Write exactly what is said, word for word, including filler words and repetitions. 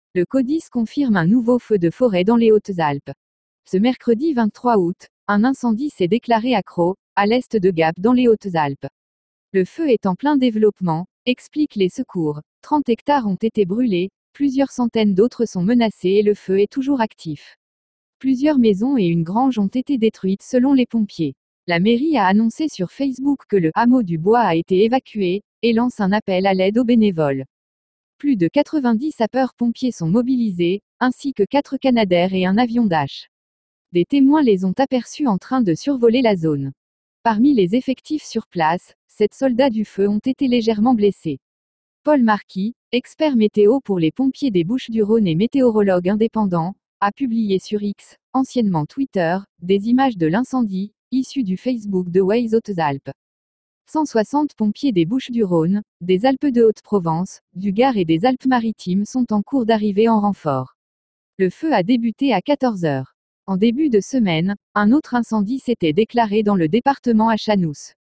Le CODIS confirme un nouveau feu de forêt dans les Hautes-Alpes. Ce mercredi vingt-trois août, un incendie s'est déclaré à Crau, à l'est de Gap dans les Hautes-Alpes. Le feu est en plein développement, expliquent les secours. trente hectares ont été brûlés, plusieurs centaines d'autres sont menacés et le feu est toujours actif. Plusieurs maisons et une grange ont été détruites selon les pompiers. La mairie a annoncé sur Facebook que le hameau du Bois a été évacué, et lance un appel à l'aide aux bénévoles. Plus de quatre-vingt-dix sapeurs-pompiers sont mobilisés, ainsi que quatre Canadair et un avion Dash. Des témoins les ont aperçus en train de survoler la zone. Parmi les effectifs sur place, sept soldats du feu ont été légèrement blessés. Paul Marquis, expert météo pour les pompiers des Bouches-du-Rhône et météorologue indépendant, a publié sur X, anciennement Twitter, des images de l'incendie, issues du Facebook de Waze Hautes-Alpes. cent soixante pompiers des Bouches-du-Rhône, des Alpes-de-Haute-Provence, du Gard et des Alpes-Maritimes sont en cours d'arrivée en renfort. Le feu a débuté à quatorze heures. En début de semaine, un autre incendie s'était déclaré dans le département à Chanous.